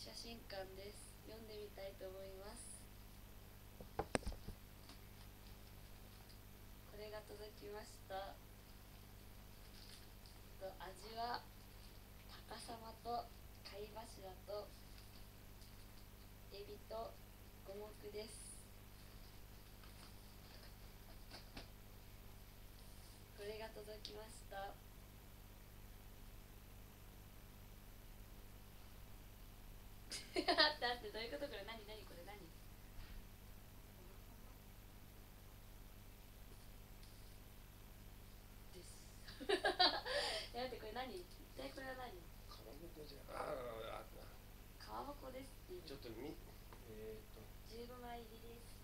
写真館です。読んでみたいと思います。これが届きました。味は高様と貝柱とエビと五目です。これが届きました。待って待って、どういうこと？これ何これ何？です。待って、これ何？一体これは何？ かまぼこじゃん。 かまぼこですって。 ちょっと15 枚入りです。